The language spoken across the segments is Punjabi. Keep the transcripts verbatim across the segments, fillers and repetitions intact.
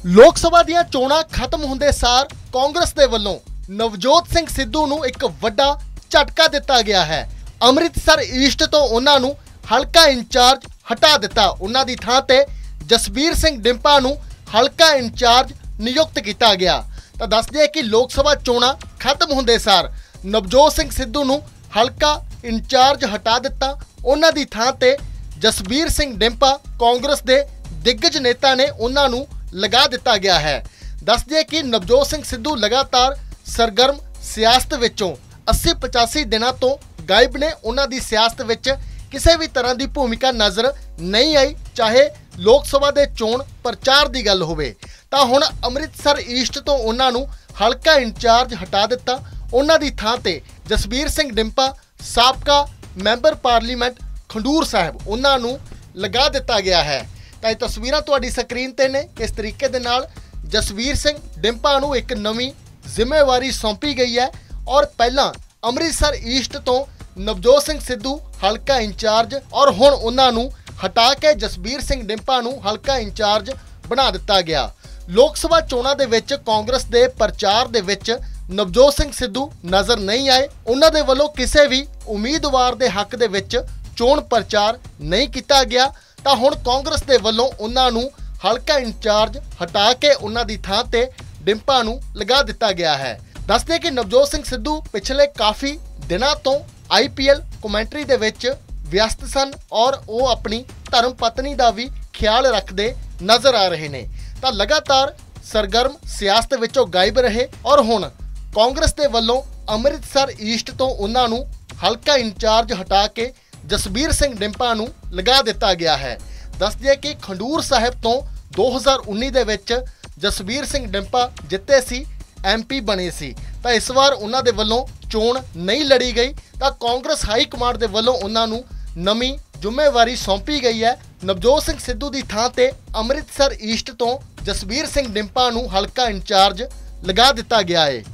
लोक सभा ਦੀਆਂ ਚੋਣਾਂ ਖਤਮ ਹੁੰਦੇ ਸਾਰ ਕਾਂਗਰਸ ਦੇ ਵੱਲੋਂ ਨਵਜੋਤ ਸਿੰਘ ਸਿੱਧੂ ਨੂੰ ਇੱਕ ਵੱਡਾ ਝਟਕਾ ਦਿੱਤਾ ਗਿਆ ਹੈ। ਅੰਮ੍ਰਿਤਸਰ ਈਸਟ ਤੋਂ ਉਹਨਾਂ ਨੂੰ ਹਲਕਾ ਇੰਚਾਰਜ ਹਟਾ ਦਿੱਤਾ। ਉਹਨਾਂ ਦੀ ਥਾਂ ਤੇ ਜਸਬੀਰ ਸਿੰਘ ਡਿੰਪਾ ਨੂੰ ਹਲਕਾ ਇੰਚਾਰਜ ਨਿਯੁਕਤ ਕੀਤਾ ਗਿਆ। ਤਾਂ ਦੱਸ ਦਈਏ ਕਿ ਲੋਕ ਸਭਾ ਚੋਣਾਂ ਖਤਮ ਹੁੰਦੇ ਸਾਰ ਨਵਜੋਤ ਸਿੰਘ ਸਿੱਧੂ ਨੂੰ ਹਲਕਾ ਇੰਚਾਰਜ ਹਟਾ ਦਿੱਤਾ। ਉਹਨਾਂ ਦੀ ਥਾਂ ਤੇ ਜਸਬੀਰ ਸਿੰਘ ਡਿੰਪਾ ਕਾਂਗਰਸ ਦੇ दिग्गज नेता ने उन्होंने लगा दिता गया है। दस दिए कि नवजोत सिंह सिद्धू लगातार सरगर्म सियासत विचों अस्सी पचासी दिनों तो गायब ने। उन्हों की सियासत विच किसी भी तरह की भूमिका नज़र नहीं आई, चाहे लोक सभा के चोण प्रचार की गल होवे। तां हुण अमृतसर ईस्ट तो उन्होंने हल्का इंचार्ज हटा दिता। उन्हों की थां ते जसबीर सिंह डिंपा साबका मैंबर पार्लीमेंट खंडूर साहिब उन्होंने लगा दिता गया है। ਤਾਂ ਇਹ ਤਸਵੀਰਾਂ ਤੁਹਾਡੀ ਸਕਰੀਨ ਤੇ ਨੇ। ਇਸ ਤਰੀਕੇ ਦੇ ਨਾਲ ਜਸਵੀਰ ਸਿੰਘ ਡਿੰਪਾ ਨੂੰ ਇੱਕ ਨਵੀਂ ਜ਼ਿੰਮੇਵਾਰੀ ਸੌਂਪੀ ਗਈ ਹੈ ਔਰ ਪਹਿਲਾਂ ਅੰਮ੍ਰਿਤਸਰ ਈਸਟ ਤੋਂ ਨਵਜੋਤ ਸਿੰਘ ਸਿੱਧੂ ਹਲਕਾ ਇੰਚਾਰਜ ਔਰ ਹੁਣ ਉਹਨਾਂ ਨੂੰ ਹਟਾ ਕੇ ਜਸਬੀਰ ਸਿੰਘ ਡਿੰਪਾ ਨੂੰ ਹਲਕਾ ਇੰਚਾਰਜ ਬਣਾ ਦਿੱਤਾ ਗਿਆ। ਲੋਕ ਸਭਾ ਚੋਣਾਂ ਦੇ ਵਿੱਚ ਕਾਂਗਰਸ ਦੇ ਪ੍ਰਚਾਰ ਦੇ ਵਿੱਚ ਨਵਜੋਤ ਸਿੰਘ ਸਿੱਧੂ ਨਜ਼ਰ ਨਹੀਂ ਆਏ। ਉਹਨਾਂ ਦੇ ਵੱਲੋਂ ਕਿਸੇ ਵੀ ਉਮੀਦਵਾਰ ਦੇ ਹੱਕ ਦੇ ਵਿੱਚ ਚੋਣ ਪ੍ਰਚਾਰ ਨਹੀਂ ਕੀਤਾ ਗਿਆ। ਤਾਂ ਹੁਣ ਕਾਂਗਰਸ ਦੇ ਵੱਲੋਂ ਉਹਨਾਂ ਨੂੰ ਹਲਕਾ ਇੰਚਾਰਜ ਹਟਾ ਕੇ ਉਹਨਾਂ ਦੀ ਥਾਂ ਤੇ ਡਿੰਪਾ ਨੂੰ ਲਗਾ ਦਿੱਤਾ ਗਿਆ ਹੈ। ਦੱਸਦੇ ਕਿ ਨਵਜੋਤ ਸਿੰਘ ਸਿੱਧੂ ਪਿਛਲੇ ਕਾਫੀ ਦਿਨਾਂ ਤੋਂ ਆਈ ਪੀ ਐਲ ਕਮੈਂਟਰੀ ਦੇ ਵਿੱਚ ਵਿਅਸਤ ਸਨ ਔਰ ਉਹ ਆਪਣੀ ਧਰਮ ਪਤਨੀ ਦਾ ਵੀ ਖਿਆਲ ਰੱਖਦੇ ਨਜ਼ਰ ਆ ਰਹੇ ਨੇ। ਤਾਂ ਲਗਾਤਾਰ ਸਰਗਰਮ ਸਿਆਸਤ ਵਿੱਚੋਂ ਗਾਇਬ ਰਹੇ ਔਰ ਹੁਣ ਕਾਂਗਰਸ ਦੇ ਵੱਲੋਂ ਅੰਮ੍ਰਿਤਸਰ ਈਸਟ ਤੋਂ ਉਹਨਾਂ ਨੂੰ ਹਲਕਾ ਇੰਚਾਰਜ ਹਟਾ ਕੇ ਜਸਬੀਰ ਸਿੰਘ ਡਿੰਪਾ ਨੂੰ ਲਗਾ ਦਿੱਤਾ ਗਿਆ ਹੈ। ਦੱਸ ਦਈਏ ਕਿ ਖੰਡੂਰ ਸਾਹਿਬ ਤੋਂ ਦੋ ਹਜ਼ਾਰ ਉੱਨੀ ਦੇ ਵਿੱਚ ਜਸਬੀਰ ਸਿੰਘ ਡਿੰਪਾ ਜਿੱਤੇ ਸੀ, ਐਮ ਪੀ ਬਣੇ ਸੀ। ਤਾਂ ਇਸ ਵਾਰ ਉਹਨਾਂ ਦੇ ਵੱਲੋਂ ਚੋਣ ਨਹੀਂ ਲੜੀ ਗਈ। ਤਾਂ ਕਾਂਗਰਸ ਹਾਈ ਕਮਾਂਡ ਦੇ ਵੱਲੋਂ ਉਹਨਾਂ ਨੂੰ ਨਵੀਂ ਜ਼ਿੰਮੇਵਾਰੀ ਸੌਂਪੀ ਗਈ ਹੈ। ਨਵਜੋਤ ਸਿੰਘ ਸਿੱਧੂ ਦੀ ਥਾਂ ਤੇ ਅੰਮ੍ਰਿਤਸਰ ਈਸਟ ਤੋਂ ਜਸਬੀਰ ਸਿੰਘ ਡਿੰਪਾ ਨੂੰ ਹਲਕਾ ਇੰਚਾਰਜ ਲਗਾ ਦਿੱਤਾ ਗਿਆ ਹੈ।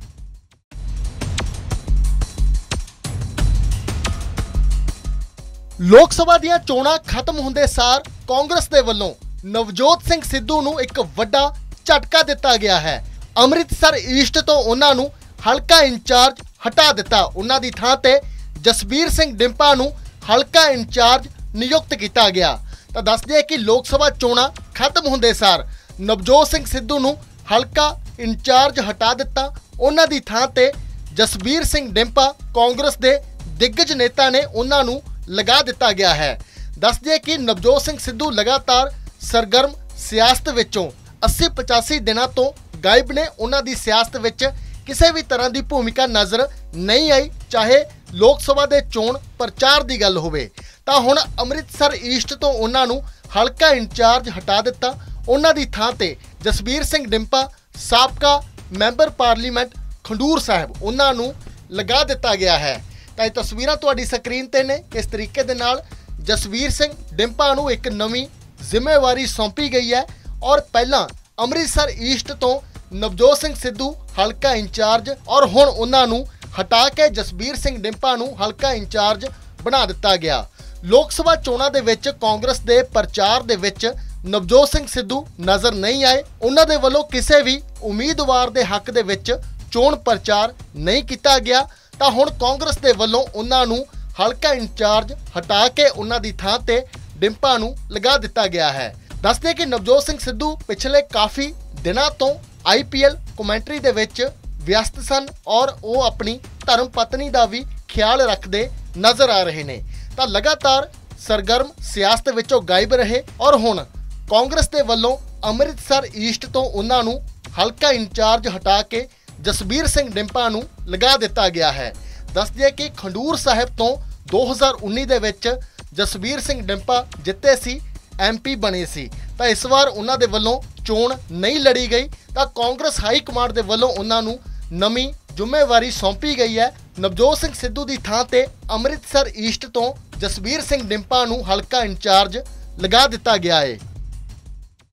ਲੋਕ ਸਭਾ ਦੀਆਂ ਚੋਣਾਂ ਖਤਮ ਹੁੰਦੇ ਸਾਰ ਕਾਂਗਰਸ ਦੇ ਵੱਲੋਂ ਨਵਜੋਤ ਸਿੰਘ ਸਿੱਧੂ ਨੂੰ ਇੱਕ ਵੱਡਾ ਝਟਕਾ ਦਿੱਤਾ ਗਿਆ ਹੈ। ਅੰਮ੍ਰਿਤਸਰ ਈਸਟ ਤੋਂ ਉਹਨਾਂ ਨੂੰ ਹਲਕਾ ਇੰਚਾਰਜ ਹਟਾ ਦਿੱਤਾ। ਉਹਨਾਂ ਦੀ ਥਾਂ ਤੇ ਜਸਬੀਰ ਸਿੰਘ ਡਿੰਪਾ ਨੂੰ ਹਲਕਾ ਇੰਚਾਰਜ ਨਿਯੁਕਤ ਕੀਤਾ ਗਿਆ। ਤਾਂ ਦੱਸ ਦਈਏ ਕਿ ਲੋਕ ਸਭਾ ਚੋਣਾਂ ਖਤਮ ਹੁੰਦੇ ਸਾਰ ਨਵਜੋਤ ਸਿੰਘ ਸਿੱਧੂ ਨੂੰ ਹਲਕਾ ਇੰਚਾਰਜ ਹਟਾ ਦਿੱਤਾ। ਉਹਨਾਂ ਦੀ ਥਾਂ ਤੇ ਜਸਬੀਰ ਸਿੰਘ ਡਿੰਪਾ ਕਾਂਗਰਸ ਦੇ ਦਿੱਗਜ ਨੇਤਾ ਨੇ ਉਹਨਾਂ ਨੂੰ ਲਗਾ ਦਿੱਤਾ ਗਿਆ ਹੈ। ਦੱਸ ਦਈਏ ਕਿ ਨਵਜੋਤ ਸਿੰਘ ਸਿੱਧੂ ਲਗਾਤਾਰ ਸਰਗਰਮ ਸਿਆਸਤ ਵਿੱਚੋਂ अस्सी पचासी ਦਿਨਾਂ ਤੋਂ ਗਾਇਬ ਨੇ। ਉਹਨਾਂ ਦੀ ਸਿਆਸਤ ਵਿੱਚ ਕਿਸੇ ਵੀ ਤਰ੍ਹਾਂ ਦੀ ਭੂਮਿਕਾ ਨਜ਼ਰ ਨਹੀਂ ਆਈ, ਚਾਹੇ ਲੋਕ ਸਭਾ ਦੇ ਚੋਣ ਪ੍ਰਚਾਰ ਦੀ ਗੱਲ ਹੋਵੇ। ਤਾਂ ਹੁਣ ਅੰਮ੍ਰਿਤਸਰ ਈਸਟ ਤੋਂ ਉਹਨਾਂ ਨੂੰ ਹਲਕਾ ਇੰਚਾਰਜ ਹਟਾ ਦਿੱਤਾ। ਉਹਨਾਂ ਦੀ ਥਾਂ ਤੇ ਜਸਬੀਰ ਸਿੰਘ ਡਿੰਪਾ ਸਾਬਕਾ ਮੈਂਬਰ ਪਾਰਲੀਮੈਂਟ ਖੰਡੂਰ ਸਾਹਿਬ ਉਹਨਾਂ ਨੂੰ ਲਗਾ ਦਿੱਤਾ ਗਿਆ ਹੈ। ਤਾਂ ਇਹ ਤਸਵੀਰਾਂ ਤੁਹਾਡੀ ਸਕਰੀਨ ਤੇ ਨੇ। ਇਸ ਤਰੀਕੇ ਦੇ ਨਾਲ ਜਸਬੀਰ ਸਿੰਘ ਡਿੰਪਾ ਨੂੰ ਇੱਕ ਨਵੀਂ ਜ਼ਿੰਮੇਵਾਰੀ ਸੌਂਪੀ ਗਈ ਹੈ ਔਰ ਪਹਿਲਾਂ ਅੰਮ੍ਰਿਤਸਰ ਈਸਟ ਤੋਂ ਨਵਜੋਤ ਸਿੰਘ ਸਿੱਧੂ ਹਲਕਾ ਇੰਚਾਰਜ ਔਰ ਹੁਣ ਉਹਨਾਂ ਨੂੰ ਹਟਾ ਕੇ ਜਸਬੀਰ ਸਿੰਘ ਡਿੰਪਾ ਨੂੰ ਹਲਕਾ ਇੰਚਾਰਜ ਬਣਾ ਦਿੱਤਾ ਗਿਆ। ਲੋਕ ਸਭਾ ਚੋਣਾਂ ਦੇ ਵਿੱਚ ਕਾਂਗਰਸ ਦੇ ਪ੍ਰਚਾਰ ਦੇ ਵਿੱਚ ਨਵਜੋਤ ਸਿੰਘ ਸਿੱਧੂ ਨਜ਼ਰ ਨਹੀਂ ਆਏ। ਉਹਨਾਂ ਦੇ ਵੱਲੋਂ ਕਿਸੇ ਵੀ ਉਮੀਦਵਾਰ ਦੇ ਹੱਕ ਦੇ ਵਿੱਚ ਚੋਣ ਪ੍ਰਚਾਰ ਨਹੀਂ ਕੀਤਾ ਗਿਆ। ਤਾਂ ਹੁਣ ਕਾਂਗਰਸ ਦੇ ਵੱਲੋਂ ਉਹਨਾਂ ਨੂੰ ਹਲਕਾ ਇੰਚਾਰਜ ਹਟਾ ਕੇ ਉਹਨਾਂ ਦੀ ਥਾਂ ਤੇ ਡਿੰਪਾ ਨੂੰ ਲਗਾ ਦਿੱਤਾ ਗਿਆ ਹੈ। ਦੱਸਦੇ ਕਿ ਨਵਜੋਤ ਸਿੰਘ ਸਿੱਧੂ ਪਿਛਲੇ ਕਾਫੀ ਦਿਨਾਂ ਤੋਂ ਆਈ ਪੀ ਐਲ ਕਮੈਂਟਰੀ ਦੇ ਵਿੱਚ ਵਿਅਸਤ ਸਨ ਔਰ ਉਹ ਆਪਣੀ ਧਰਮ ਪਤਨੀ ਦਾ ਵੀ ਖਿਆਲ ਰੱਖਦੇ ਨਜ਼ਰ ਆ ਰਹੇ ਨੇ। ਤਾਂ ਲਗਾਤਾਰ ਸਰਗਰਮ ਸਿਆਸਤ ਵਿੱਚੋਂ ਗਾਇਬ ਰਹੇ ਔਰ ਹੁਣ ਕਾਂਗਰਸ ਦੇ ਵੱਲੋਂ ਅੰਮ੍ਰਿਤਸਰ ਈਸਟ ਤੋਂ ਉਹਨਾਂ ਨੂੰ ਹਲਕਾ ਇੰਚਾਰਜ ਹਟਾ ਕੇ ਜਸਬੀਰ ਸਿੰਘ ਡਿੰਪਾ ਨੂੰ ਲਗਾ ਦਿੱਤਾ ਗਿਆ ਹੈ। ਦੱਸ ਦਈਏ ਕਿ ਖੰਡੂਰ ਸਾਹਿਬ ਤੋਂ ਦੋ ਹਜ਼ਾਰ ਉੱਨੀ ਦੇ ਵਿੱਚ ਜਸਬੀਰ ਸਿੰਘ ਡਿੰਪਾ ਜਿੱਤੇ ਸੀ, ਐਮ ਪੀ ਬਣੇ ਸੀ। ਤਾਂ ਇਸ ਵਾਰ ਉਹਨਾਂ ਦੇ ਵੱਲੋਂ ਚੋਣ ਨਹੀਂ ਲੜੀ ਗਈ। ਤਾਂ ਕਾਂਗਰਸ ਹਾਈ ਕਮਾਂਡ ਦੇ ਵੱਲੋਂ ਉਹਨਾਂ ਨੂੰ ਨਵੀਂ ਜ਼ਿੰਮੇਵਾਰੀ ਸੌਂਪੀ ਗਈ ਹੈ। ਨਵਜੋਤ ਸਿੰਘ ਸਿੱਧੂ ਦੀ ਥਾਂ ਤੇ ਅੰਮ੍ਰਿਤਸਰ ਈਸਟ ਤੋਂ ਜਸਬੀਰ ਸਿੰਘ ਡਿੰਪਾ ਨੂੰ ਹਲਕਾ ਇੰਚਾਰਜ ਲਗਾ ਦਿੱਤਾ ਗਿਆ ਹੈ।